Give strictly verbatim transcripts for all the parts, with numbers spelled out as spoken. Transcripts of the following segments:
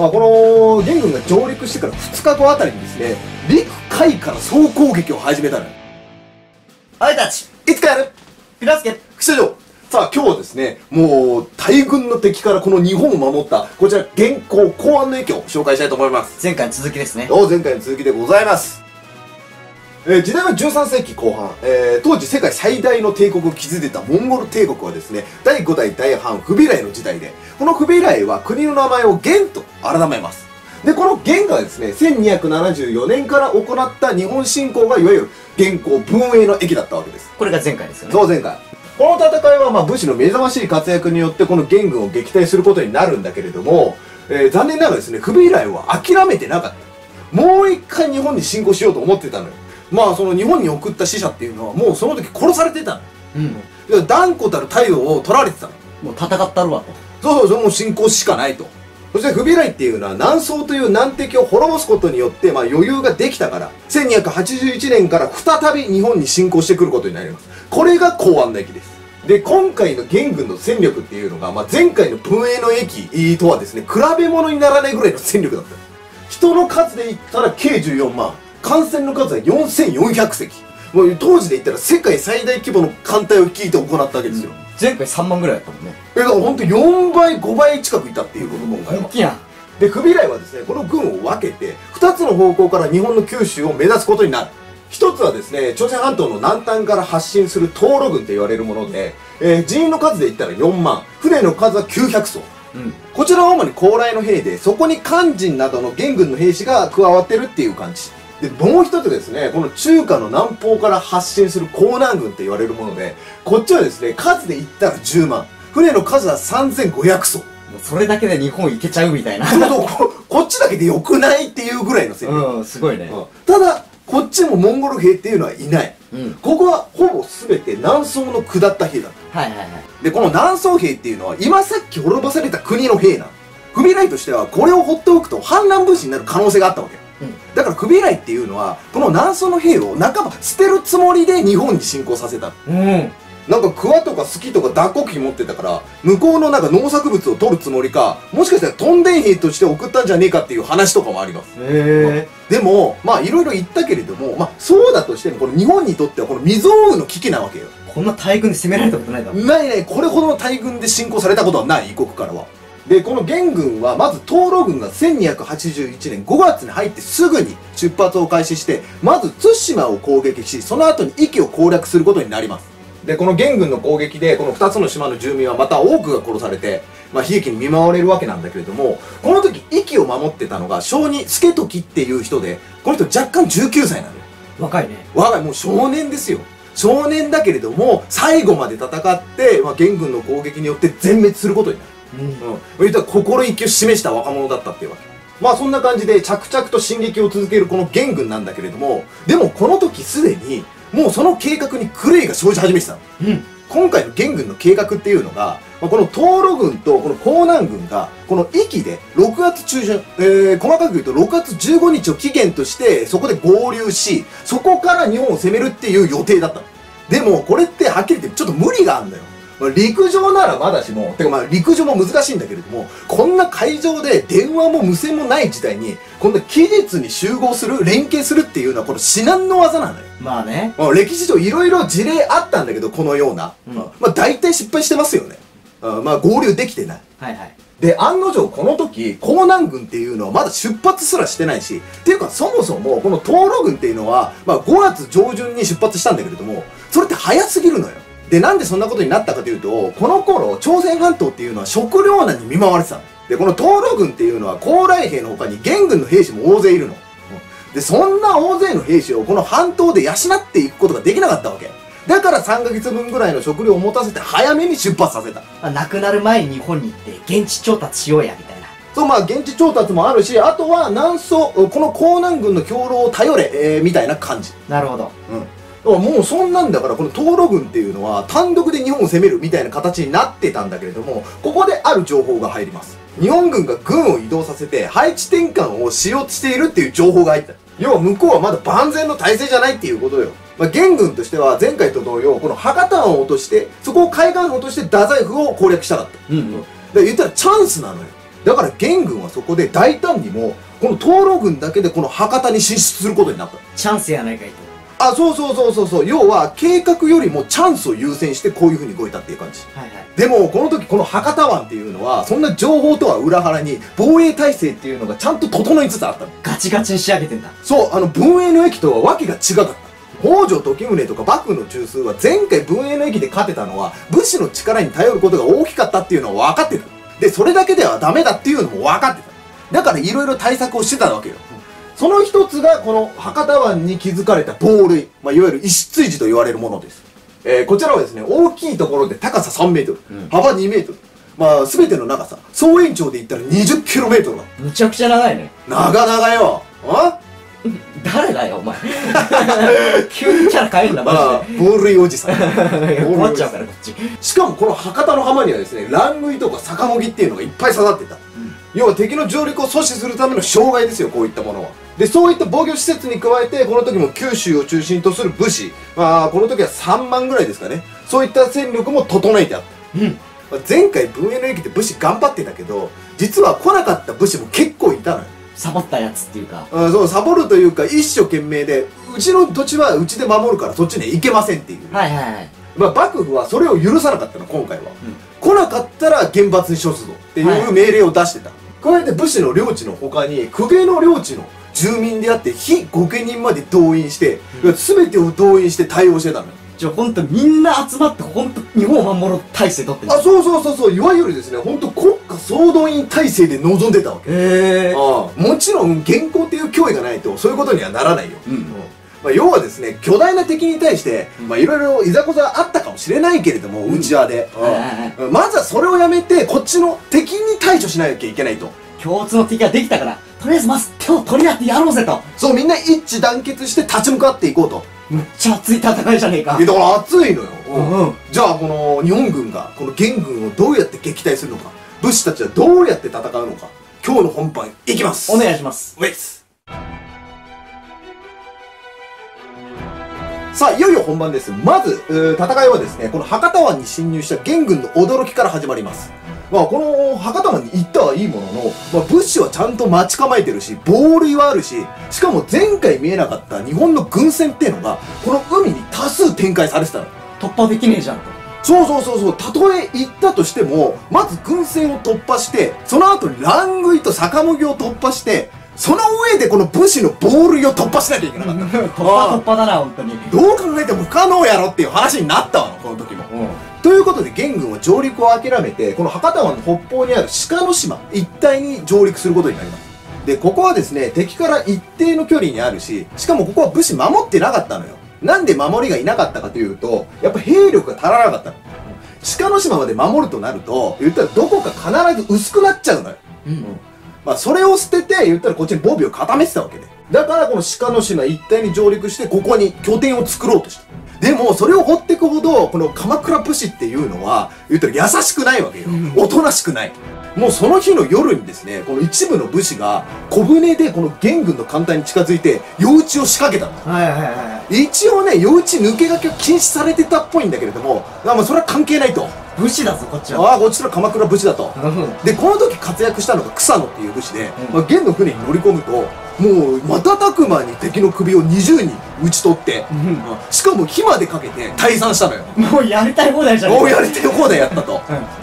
まあ、この元軍が上陸してからふつかごあたりにですね、陸海から総攻撃を始めたのよ。 あいたち、 いつかやるピラスケ、 副社長。さあ今日はですね、もう大軍の敵からこの日本を守ったこちら元寇公安の駅を紹介したいと思います。 前回の続きですね。 お前回の続きでございます。えー、時代はじゅうさんせいきこう半、えー、当時世界最大の帝国を築いてたモンゴル帝国はですね、だいごだい大藩フビライの時代で、このフビライは国の名前を元と改めます。で、この元がですね、せんにひゃくななじゅうよねんから行った日本侵攻がいわゆる元寇文英の駅だったわけです。 これが前回ですよね。 そう、前回。この戦いはまあ武士の目覚ましい活躍によってこの元軍を撃退することになるんだけれども、えー、残念ながらですね、フビライは諦めてなかった。もう一回日本に侵攻しようと思ってたのよ。まあその日本に送った死者っていうのはもうその時殺されてたの。うん。断固たる態度を取られてたの。 もう戦ったるわと。 そうそうそう、もう侵攻しかないと。そしてフビライっていうのは南宋という難敵を滅ぼすことによってまあ余裕ができたから、せんにひゃくはちじゅういちねんから再び日本に侵攻してくることになります。これが公安の駅です。で、今回の元軍の戦力っていうのが、まあ、前回の文英の駅とはですね、比べ物にならないぐらいの戦力だった。人の数で言ったら計じゅうよんまん。艦船の数はよんせんよんひゃくせき。もう当時で言ったら世界最大規模の艦隊を率いて行ったわけですよ。うん、 前回さんまんぐらいだったもんね。 え、だからほんとよんばい、ごばい近くいたっていうこと、今回は。 大きいやん。 で、フビライはですね、この軍を分けて、ふたつの方向から日本の九州を目指すことになる。一つはですね、朝鮮半島の南端から発進する東路軍と言われるもので、えー、人員の数で言ったらよんまん、船の数はきゅうひゃくそう。うん、こちらは主に高麗の兵で、そこに漢人などの元軍の兵士が加わってるっていう感じ。で、もう一つですね、この中華の南方から発進する江南軍って言われるもので、こっちはですね、数で言ったらじゅうまん、船の数はさんぜんごひゃくそう。 もうそれだけで日本行けちゃうみたいな。 そうそう、こ、こっちだけで良くないっていうぐらいの戦力。 うん、すごいね。 うん、ただ、こっちもモンゴル兵っていうのはいない。うん、ここはほぼ全て南宋の下った兵だった。はいはいはい。で、この南宋兵っていうのは今さっき滅ぼされた国の兵なの。フビライとしてはこれを放っておくと反乱分子になる可能性があったわけ。うん、だからフビライっていうのはこの南宋の兵を半ば捨てるつもりで日本に侵攻させた。うん。なんか桑とかスキとか脱穀機持ってたから向こうのなんか農作物を取るつもりか、もしかしたら屯田兵として送ったんじゃねえかっていう話とかもあります。へー。でもまあいろいろ言ったけれども、まあそうだとしてもこの日本にとってはこの未曾有の危機なわけよ。 こんな大軍で攻められたことないだろ。 ないない、これほどの大軍で侵攻されたことはない、異国からは。で、この元軍はまず東路軍がせんにひゃくはちじゅういちねんごがつに入ってすぐに出発を開始して、まず対馬を攻撃し、その後に壱岐を攻略することになります。で、この元軍の攻撃で、このふたつの島の住民はまた多くが殺されて、まあ、悲劇に見舞われるわけなんだけれども、この時、壱岐を守ってたのが、小児助時っていう人で、この人若干じゅうきゅうさいなのよ。 若いね。 若い、もう少年ですよ。少年だけれども、最後まで戦って、まあ、元軍の攻撃によって全滅することになる。うん。うん。言ったら心意気を示した若者だったっていうわけ。まあそんな感じで着々と進撃を続けるこの元軍なんだけれども、でもこの時すでに、もうその計画に狂いが生じ始めてたの。うん。今回の元軍の計画っていうのが、まあ、この東路軍とこの江南軍が、この壱岐でろくがつちゅうしゅん、えー、細かく言うとろくがつじゅうごにちを期限として、そこで合流し、そこから日本を攻めるっていう予定だったの。でも、これってはっきり言ってちょっと無理があるんだよ。まあ、陸上ならまだしも、てかまあ陸上も難しいんだけれども、こんな海上で電話も無線もない時代に、こんな期日に集合する、連携するっていうのはこれ至難の技なのよ。 まあね。 まあ、歴史上いろいろ事例あったんだけど、このような。うん、まあ大体失敗してますよね。まあ合流できてない。はいはい。で、案の定この時、江南軍っていうのはまだ出発すらしてないし、っていうかそもそもこの東路軍っていうのは、まあごがつ上旬に出発したんだけれども、それって早すぎるのよ。で、なんでそんなことになったかというと、この頃、朝鮮半島っていうのは食糧難に見舞われてたの。で、この東路軍っていうのは、高麗兵の他に元軍の兵士も大勢いるの。で、そんな大勢の兵士をこの半島で養っていくことができなかったわけ。だからさんかげつぶんぐらいの食料を持たせて早めに出発させた。 まあ、亡くなる前に日本に行って現地調達しようや、みたいな。 そう、まあ現地調達もあるし、あとは南宋、この江南軍の兵糧を頼れ、えー、みたいな感じ。 なるほど。 うん。もうそんなんだから、この東路軍っていうのは単独で日本を攻めるみたいな形になってたんだけれども、ここである情報が入ります。日本軍が軍を移動させて配置転換をしようとしているっていう情報が入った。要は向こうはまだ万全の体制じゃないっていうことよ。まあ、元軍としては前回と同様、この博多湾を落として、そこを海岸を落として太宰府を攻略したかった。うんうん。だから言ったらチャンスなのよ。 だから元軍はそこで大胆にもこの東路軍だけでこの博多に進出することになった。 チャンスやないかいと。 あ、そうそうそうそうそう。要は計画よりもチャンスを優先してこういう風に動いたっていう感じ。 はいはい。 でもこの時この博多湾っていうのはそんな情報とは裏腹に防衛体制っていうのがちゃんと整いつつあったの。 ガチガチに仕上げてんだ。 そう、あの文永の駅とは訳が違かった。北条時宗とか幕府の中枢は前回文永の駅で勝てたのは武士の力に頼ることが大きかったっていうのは分かってた。で、それだけではダメだっていうのも分かってた。だからいろいろ対策をしてたわけよ。その一つがこの博多湾に築かれた防塁、まあ、いわゆる石追地と言われるものです。えー、こちらはですね、大きいところで高ささんメートル、うん、幅にメートル、まあ全ての長さ、総延長で言ったらにじゅっキロメートルだ。 むちゃくちゃ長いね。 長々よ。あ誰だよ、お前。急にキャラ変えるんだ、マジで。 防塁おじさん。 困っちゃうから、こっち。 しかもこの博多の浜にはですね、乱食いとか逆もぎっていうのがいっぱい刺さってた。うん、要は敵の上陸を阻止するための障害ですよ、こういったものは。で、そういった防御施設に加えて、この時も九州を中心とする武士、まあ、この時はさんまんぐらいですかね。そういった戦力も整えてあった。うん。まあ、前回文永の駅で武士頑張ってたけど、実は来なかった武士も結構いたのよ。 サボったやつっていうか。 うん、そう、サボるというか、一生懸命で、うちの土地はうちで守るからそっちには行けませんっていう。 はいはいはい。 まあ、幕府はそれを許さなかったの、今回は。うん、来なかったら厳罰に処すぞっていう命令を出してた。加えて武士の領地の他に、公家の領地の住民であって非御家人まで動員して、うん、全てを動員して対応してたのよ。 じゃあほんとみんな集まってほんと日本を守ろう体制取ってる。 あ、そうそうそうそう、いわゆるですね、ほんと国家総動員体制で臨んでたわけ。へえ。ああ、もちろん現行っていう脅威がないとそういうことにはならないよ。うん、うん、まあ、要はですね、巨大な敵に対して、まあいろいろいざこざあったかもしれないけれども、うん、内輪で、うん、まずはそれをやめてこっちの敵に対処しなきゃいけないと。 共通の敵ができたからとりあえずまず手を取り合ってやろうぜと。 そう、みんな一致団結して立ち向かっていこうと。 むっちゃ熱い戦いじゃねえか。 だから熱いのよ。うんうん、じゃあこの日本軍がこの元軍をどうやって撃退するのか、武士たちはどうやって戦うのか、今日の本番いきます。 お願いします。 ウェイス。さあ、いよいよ本番です。まず戦いはですね、この博多湾に侵入した元軍の驚きから始まります。まあ、この博多湾に行ったはいいものの、まあ、物資はちゃんと待ち構えてるし、防塁はあるし、しかも前回見えなかった日本の軍船っていうのが、この海に多数展開されてたの。 突破できねえじゃんと。 そうそうそうそう、たとえ行ったとしても、まず軍船を突破して、その後に乱食いと逆もぎを突破して、その上でこの武士の防塁を突破しなきゃいけなかった。 突破突破だな、本当に。 どう考えても不可能やろっていう話になったわの、この時も。うん、ということで元軍は上陸を諦めて、この博多湾の北方にある鹿の島一帯に上陸することになります。で、ここはですね、敵から一定の距離にあるし、しかもここは武士守ってなかったのよ。なんで守りがいなかったかというと、やっぱ兵力が足らなかったの。鹿の島まで守るとなると、言ったらどこか必ず薄くなっちゃうのよ。うん、うん、まあそれを捨てて、言ったらこっちに防備を固めてたわけで。だからこの鹿の島一帯に上陸して、ここに拠点を作ろうとした。でも、それを掘っていくほど、この鎌倉武士っていうのは、言ったら優しくないわけよ。おとなしくない。もうその日の夜にですね、この一部の武士が、小舟でこの元軍の艦隊に近づいて、夜討ちを仕掛けたの。はいはいはい。一応ね、夜討ち抜け駆けを禁止されてたっぽいんだけれども、まあそれは関係ないと。 武士だぞ、こっちは。 ああ、こっちら鎌倉武士だと。で、この時活躍したのが草野っていう武士で、うん、まあ元の船に乗り込むと、もう瞬く間に敵の首をにじゅうにん討ち取って、うん、しかも火までかけて退散したのよ。 もうやりたい放題じゃん。 もうやりたい放題やったと。うん、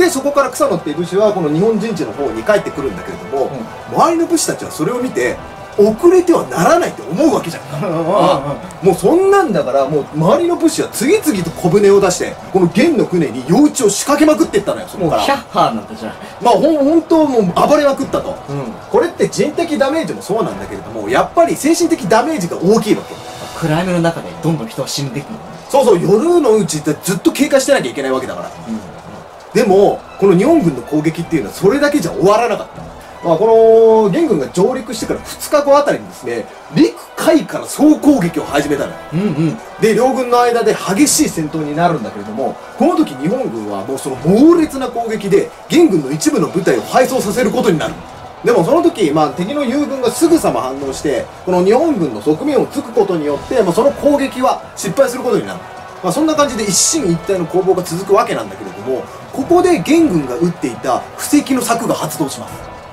で、そこから草野っていう武士はこの日本陣地の方に帰ってくるんだけれども、うん、周りの武士たちはそれを見て、遅れてはならないって思うわけじゃんか。もうそんなんだから、もう周りの武士は次々と小舟を出して、この元の船に夜討ちを仕掛けまくっていったのよ、そこから。 もうヒャッハーなんだじゃん。 まあほん、本当もう暴れまくったと。うん、これって人的ダメージもそうなんだけれども、やっぱり精神的ダメージが大きいわけ。 暗闇の中でどんどん人は死んでいくの。 そうそう、夜のうちってずっと警戒してなきゃいけないわけだから。うん、でも、この日本軍の攻撃っていうのはそれだけじゃ終わらなかった。まあこの元軍が上陸してからふつかごあたりにですね、陸海から総攻撃を始めたのよ。うんうん、で、両軍の間で激しい戦闘になるんだけれども、この時日本軍はもうその猛烈な攻撃で元軍の一部の部隊を敗走させることになる。でもその時、まあ敵の友軍がすぐさま反応して、この日本軍の側面を突くことによって、まあその攻撃は失敗することになる。まあそんな感じで一進一退の攻防が続くわけなんだけれども、ここで元軍が撃っていた布石の策が発動します。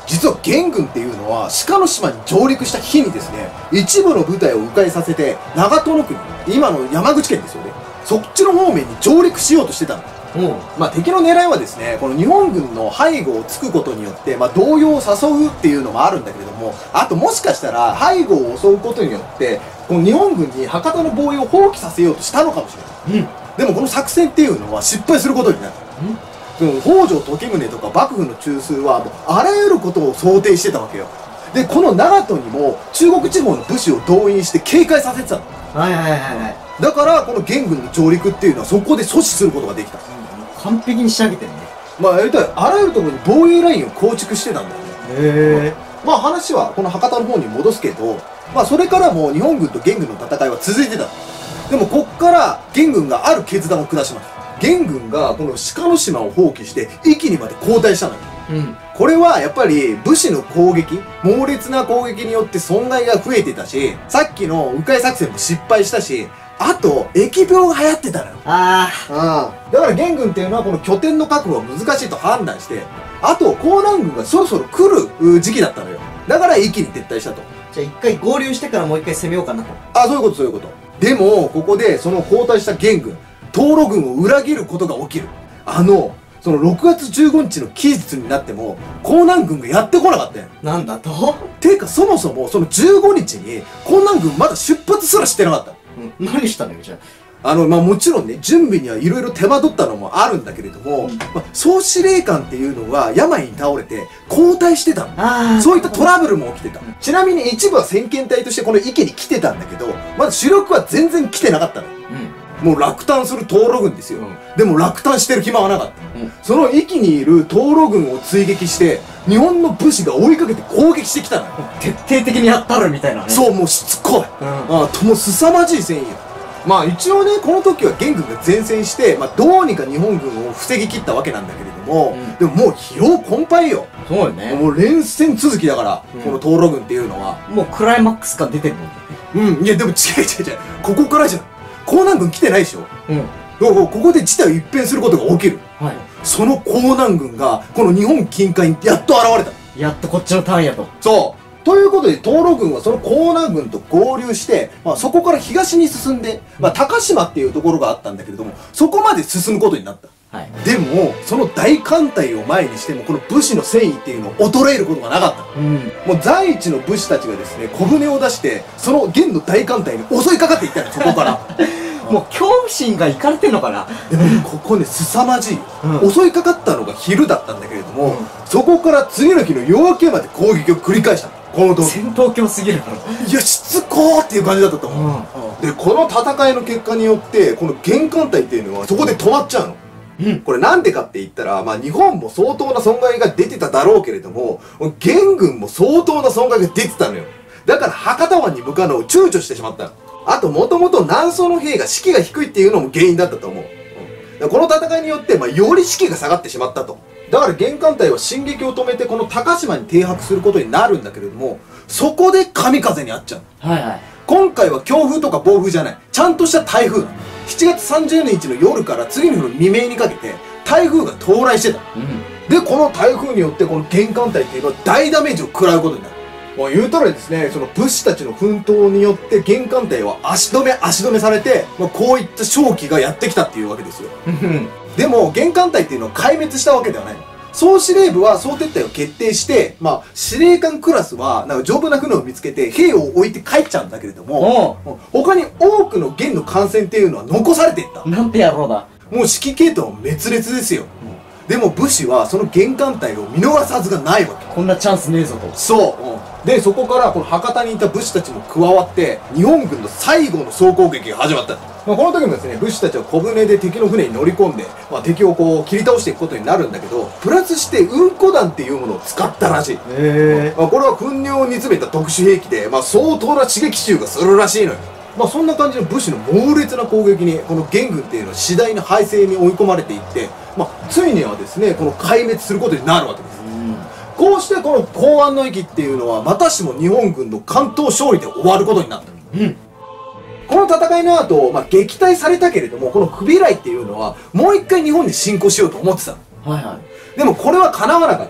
実は元軍っていうのは鹿の島に上陸した日にですね、一部の部隊を迂回させて長門国、今の山口県ですよね、そっちの方面に上陸しようとしてたの。 うん。 まあ敵の狙いはですね、この日本軍の背後をつくことによって、まあ動揺を誘うっていうのもあるんだけれども、あともしかしたら背後を襲うことによって、この日本軍に博多の防衛を放棄させようとしたのかもしれない。 うん。 でもこの作戦っていうのは失敗することになる。その北条時宗とか幕府の中枢はもうあらゆることを想定してたわけよ。で、この長門にも中国地方の武士を動員して警戒させてたの。 はいはいはいはい。 だからこの元軍の上陸っていうのはそこで阻止することができた。 完璧に仕上げてるね。 まあやりたい、あらゆるところに防衛ラインを構築してたんだよね。 へえ。 まあ話はこの博多の方に戻すけど、まあそれからも日本軍と元軍の戦いは続いてた。でもこっから元軍がある決断を下します。元軍がこの鹿の島を放棄して壱岐にまで後退したのよ。 うん。 これはやっぱり武士の攻撃、猛烈な攻撃によって損害が増えてたし、さっきの迂回作戦も失敗したし、あと疫病が流行ってたのよ。 あああ。だから元軍っていうのはこの拠点の確保が難しいと判断して、あと江南軍がそろそろ来る時期だったのよ。だから一気に撤退したと。 じゃあ一回合流してからもう一回攻めようかなと。 あ、そういうことそういうこと。でも、ここでその後退した元軍、東路軍を裏切ることが起きる。あの、そのろくがつじゅうごにちの期日になっても、江南軍がやってこなかったよ。 なんだと？ てか、そもそもそのじゅうごにちに江南軍まだ出発すらしてなかった。 うん。何したのよ、じゃあ。 あの、まあ、もちろんね、準備にはいろいろ手間取ったのもあるんだけれども、まあ、総司令官っていうのは病に倒れて交代してたの。 ああ。 そういったトラブルも起きてた。ちなみに一部は先遣隊としてこの池に来てたんだけど、まだ主力は全然来てなかったの。 うん。 もう落胆する東路軍ですよ。 うん、 でも落胆してる暇はなかった。 うん、 その域にいる東路軍を追撃して、日本の武士が追いかけて攻撃してきたのよ。 徹底的にやったるみたいなね。 そう、もうしつこい。うん、ああ、とも凄まじい戦意よ。まあ一応ね、この時は元軍が前線して、まあどうにか日本軍を防ぎ切ったわけなんだけれども、うん、でももう疲労困憊よ。 そうよね。 もう連戦続きだから、うん、この東路軍っていうのは。 もうクライマックス感出てるもんね。 うん、いやでも違う違う違う。ここからじゃん。江南軍来てないでしょ。うん。だからここで事態を一変することが起きる。はい。その江南軍が、この日本近海にやっと現れた。 やっとこっちのターンやと。 そう。ということで、東路軍はその江南軍と合流して、まあそこから東に進んで、まあ高島っていうところがあったんだけれども、そこまで進むことになった。はい。でも、その大艦隊を前にしても、この武士の戦意っていうのを衰えることがなかった。うん。もう在一の武士たちがですね、小舟を出して、その元の大艦隊に襲いかかっていったの、そこから。 もう恐怖心がいかれてんのかな。 でもね、ここね、凄まじいよ。うん、襲いかかったのが昼だったんだけれども、うん、そこから次の日の夜明けまで攻撃を繰り返したの。この時。 戦闘狂すぎるから。 いや、しつこーっていう感じだったと思う。うん、で、この戦いの結果によって、この元艦隊っていうのはそこで止まっちゃうの。うん、これなんでかって言ったら、まあ日本も相当な損害が出てただろうけれども、元軍も相当な損害が出てたのよ。だから博多湾に向かうのを躊躇してしまったの。あと、もともと南宋の兵が士気が低いっていうのも原因だったと思う。うん、この戦いによって、まあ、より士気が下がってしまったと。だから元艦隊は進撃を止めて、この高島に停泊することになるんだけれども、そこで神風に遭っちゃう。はいはい。今回は強風とか暴風じゃない。ちゃんとした台風なの。しちがつさんじゅうにちの夜から次の日の未明にかけて、台風が到来してた。うん、で、この台風によって、この元艦隊っていうのは大ダメージを食らうことになる。もう言うたらですね、その武士たちの奮闘によって元艦隊は足止め足止めされて、まあ、こういった勝機がやってきたっていうわけですよ。でも、元艦隊っていうのは壊滅したわけではないの。総司令部は総撤退を決定して、まあ、司令官クラスは、なんか丈夫な船を見つけて、兵を置いて帰っちゃうんだけれども、他に多くの元の艦船っていうのは残されていった。 なんて野郎だ。 もう指揮系統は滅裂ですよ。でも武士はその元艦隊を見逃すはずがないわけ。 こんなチャンスねえぞと。 そう。うん、で、そこからこの博多にいた武士たちも加わって、日本軍の最後の総攻撃が始まった。まあ、この時もですね、武士たちは小舟で敵の船に乗り込んで、まあ、敵をこう切り倒していくことになるんだけど、プラスしてうんこ弾っていうものを使ったらしい。へー。まあ、これは糞尿を煮詰めた特殊兵器で、まあ、相当な刺激臭がするらしいのよ。まあそんな感じの武士の猛烈な攻撃に、この元軍っていうのは次第に敗勢に追い込まれていって、まあついにはですね、この壊滅することになるわけです。うん、こうしてこの弘安の役っていうのは、またしても日本軍の関東勝利で終わることになった。うん、この戦いの後、まあ撃退されたけれども、この不備来っていうのは、もう一回日本に侵攻しようと思ってたの。はいはい。でもこれは叶わなかった。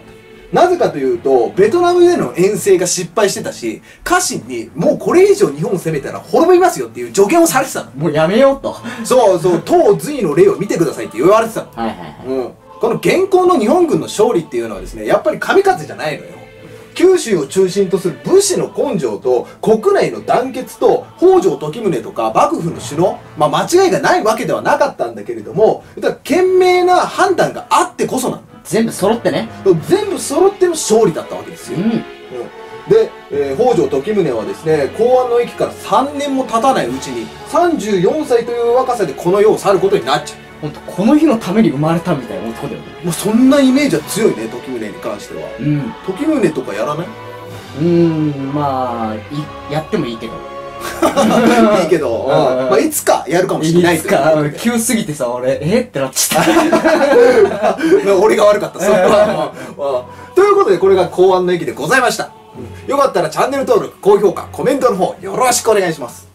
なぜかというと、ベトナムでの遠征が失敗してたし、家臣にもうこれ以上日本を攻めたら滅びますよっていう助言をされてたの。 もうやめようと。 そうそう、唐隋の例を見てくださいって言われてたの。 はいはいはい。 うん。この現行の日本軍の勝利っていうのはですね、やっぱり神風じゃないのよ。九州を中心とする武士の根性と国内の団結と北条時宗とか幕府の首脳、まあ間違いがないわけではなかったんだけれども、だから賢明な判断があってこそなの。 全部揃ってね。 全部揃っての勝利だったわけですよ。 うん。 うん、で、えー、北条時宗はですね、弘安の役からさんねんも経たないうちにさんじゅうよんさいという若さでこの世を去ることになっちゃう。 ほんと、この日のために生まれたみたいな男だよね。 もうそんなイメージは強いね、時宗に関しては。 うん。 時宗とかやらない？ うーん、まあ、い、やってもいいけど。 いいけど、まあいつかやるかもしれないいつか、急すぎてさ、俺、えってなっちゃった。 俺が悪かった、そこは。ということで、これが弘安の役でございました。よかったらチャンネル登録、高評価、コメントの方、よろしくお願いします。